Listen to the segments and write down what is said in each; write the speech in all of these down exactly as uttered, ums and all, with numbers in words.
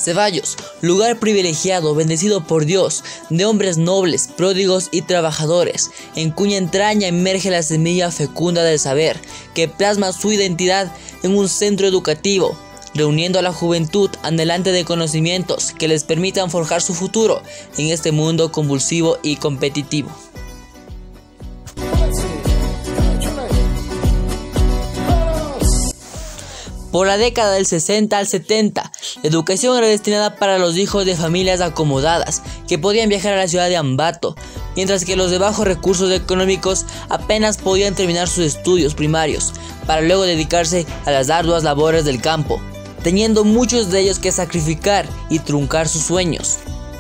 Ceballos, lugar privilegiado, bendecido por Dios, de hombres nobles, pródigos y trabajadores, en cuya entraña emerge la semilla fecunda del saber, que plasma su identidad en un centro educativo, reuniendo a la juventud anhelante de conocimientos que les permitan forjar su futuro en este mundo convulsivo y competitivo. Por la década del sesenta al setenta, la educación era destinada para los hijos de familias acomodadas que podían viajar a la ciudad de Ambato, mientras que los de bajos recursos económicos apenas podían terminar sus estudios primarios, para luego dedicarse a las arduas labores del campo, teniendo muchos de ellos que sacrificar y truncar sus sueños.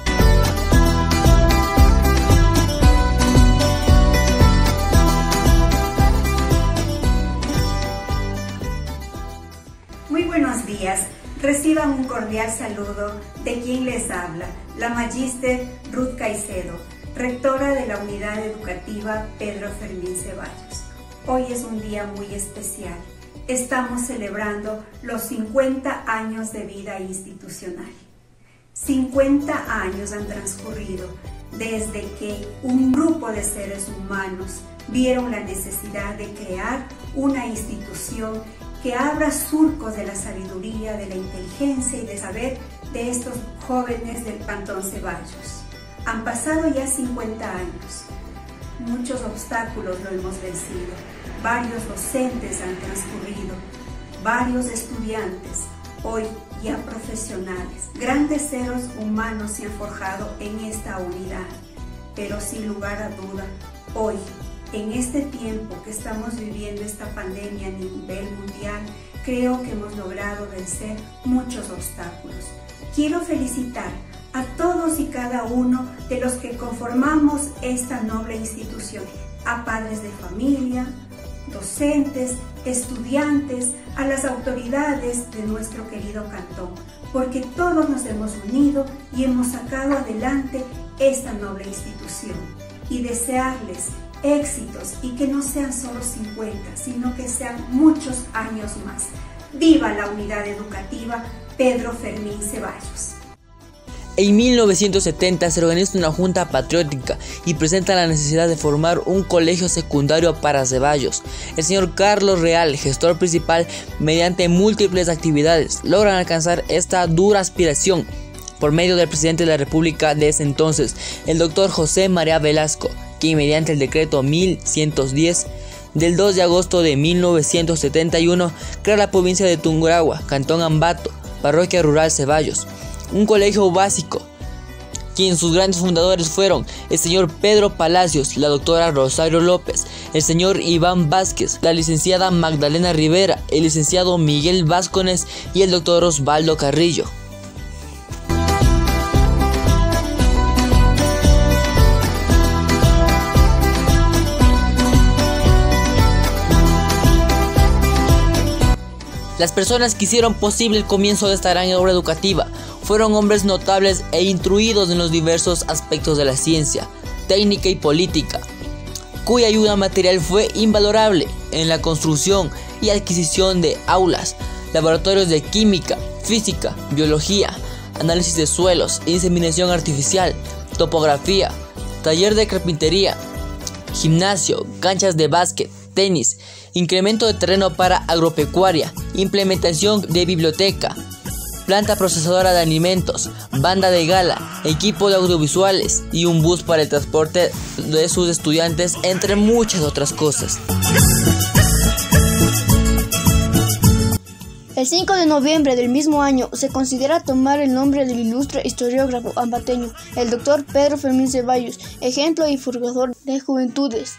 Muy buenos días, reciban un cordial saludo de quien les habla, la Magíster Ruth Caicedo, rectora de la Unidad Educativa Pedro Fermín Ceballos. Hoy es un día muy especial. Estamos celebrando los cincuenta años de vida institucional. cincuenta años han transcurrido desde que un grupo de seres humanos vieron la necesidad de crear una institución que abra surcos de la sabiduría, de la inteligencia y de saber de estos jóvenes del Cantón Ceballos. Han pasado ya cincuenta años. Muchos obstáculos lo hemos vencido, varios docentes han transcurrido, varios estudiantes, hoy ya profesionales, grandes seres humanos se han forjado en esta unidad, pero sin lugar a duda, hoy, en este tiempo que estamos viviendo esta pandemia a nivel mundial, creo que hemos logrado vencer muchos obstáculos. Quiero felicitar a todos y cada uno de los que conformamos esta noble institución, a padres de familia, docentes, estudiantes, a las autoridades de nuestro querido cantón, porque todos nos hemos unido y hemos sacado adelante esta noble institución. Y desearles éxitos y que no sean solo cincuenta, sino que sean muchos años más. ¡Viva la Unidad Educativa Pedro Fermín Ceballos! En mil novecientos setenta se organiza una junta patriótica y presenta la necesidad de formar un colegio secundario para Ceballos. El señor Carlos Real, gestor principal, mediante múltiples actividades, logran alcanzar esta dura aspiración por medio del presidente de la República de ese entonces, el doctor José María Velasco, quien mediante el decreto mil ciento diez del dos de agosto de mil novecientos setenta y uno crea la provincia de Tungurahua, Cantón Ambato, parroquia rural Ceballos, un colegio básico, quien sus grandes fundadores fueron el señor Pedro Palacios, la doctora Rosario López, el señor Iván Vázquez, la licenciada Magdalena Rivera, el licenciado Miguel Vázquez y el doctor Osvaldo Carrillo. Las personas que hicieron posible el comienzo de esta gran obra educativa fueron hombres notables e instruidos en los diversos aspectos de la ciencia, técnica y política, cuya ayuda material fue invalorable en la construcción y adquisición de aulas, laboratorios de química, física, biología, análisis de suelos, inseminación artificial, topografía, taller de carpintería, gimnasio, canchas de básquet, tenis, incremento de terreno para agropecuaria, implementación de biblioteca, planta procesadora de alimentos, banda de gala, equipo de audiovisuales y un bus para el transporte de sus estudiantes, entre muchas otras cosas. El cinco de noviembre del mismo año se considera tomar el nombre del ilustre historiógrafo ambateño, el doctor Pedro Fermín Ceballos, ejemplo y forjador de juventudes.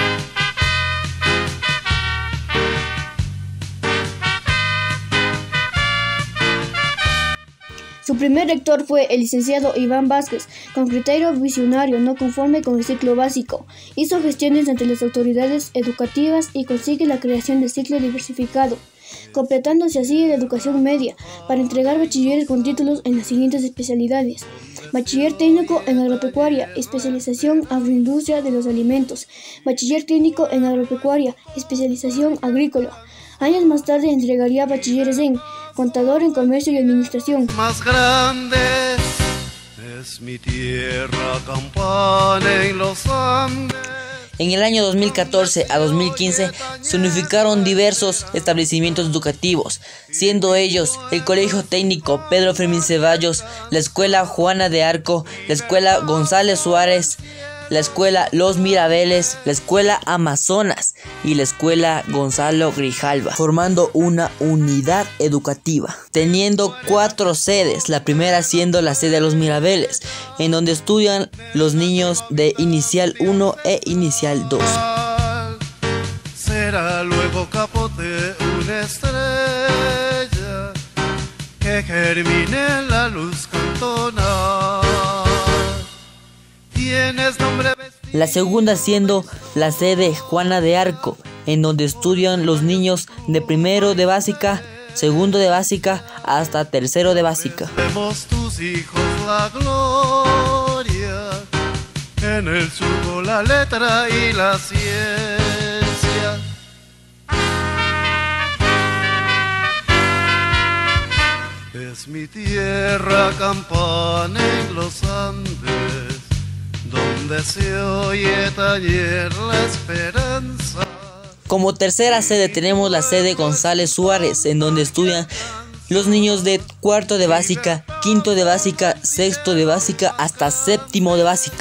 Su primer rector fue el licenciado Iván Vázquez, con criterio visionario no conforme con el ciclo básico. Hizo gestiones ante las autoridades educativas y consigue la creación del ciclo diversificado, completándose así la educación media para entregar bachilleres con títulos en las siguientes especialidades: bachiller técnico en agropecuaria, especialización agroindustria de los alimentos; bachiller técnico en agropecuaria, especialización agrícola. Años más tarde entregaría bachilleres en contador en comercio y administración. Más grande es mi tierra, campana en los Andes. En el año dos mil catorce a dos mil quince se unificaron diversos establecimientos educativos, siendo ellos el Colegio Técnico Pedro Fermín Ceballos, la Escuela Juana de Arco, la Escuela González Suárez, la Escuela Los Mirabeles, la Escuela Amazonas y la Escuela Gonzalo Grijalva, formando una unidad educativa, teniendo cuatro sedes, la primera siendo la sede de Los Mirabeles, en donde estudian los niños de Inicial uno e Inicial dos. Será luego capote una estrella que germine en la luz cantonal. La segunda siendo la sede Juana de Arco, en donde estudian los niños de primero de básica, segundo de básica hasta tercero de básica. Vemos tus hijos la gloria, en el surco la letra y la ciencia. Es mi tierra, campana en los Andes, donde se oye tañer la esperanza. Como tercera sede tenemos la sede González Suárez, en donde estudian los niños de cuarto de básica, quinto de básica, sexto de básica hasta séptimo de básica.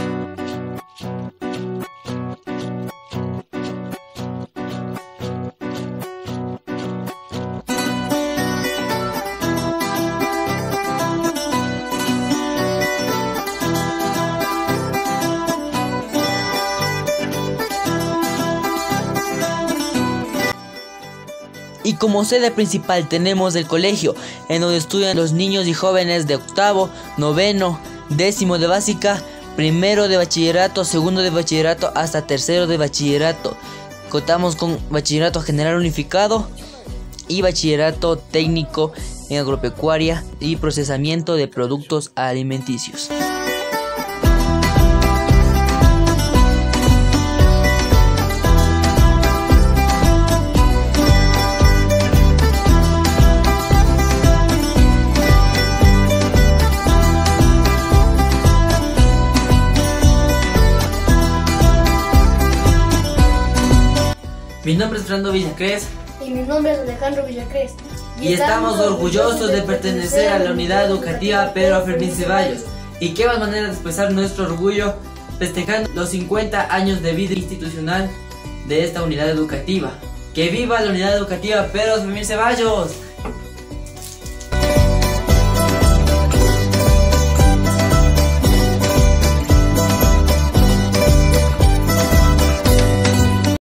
Y como sede principal tenemos el colegio, en donde estudian los niños y jóvenes de octavo, noveno, décimo de básica, primero de bachillerato, segundo de bachillerato hasta tercero de bachillerato. Contamos con bachillerato general unificado y bachillerato técnico en agropecuaria y procesamiento de productos alimenticios. Mi nombre es Fernando Villacrés. Y mi nombre es Alejandro Villacrés. Y, y estamos orgullosos de pertenecer a la unidad educativa Pedro Fermín Ceballos. Y qué más manera de expresar nuestro orgullo festejando los cincuenta años de vida institucional de esta unidad educativa. ¡Que viva la unidad educativa Pedro Fermín Ceballos!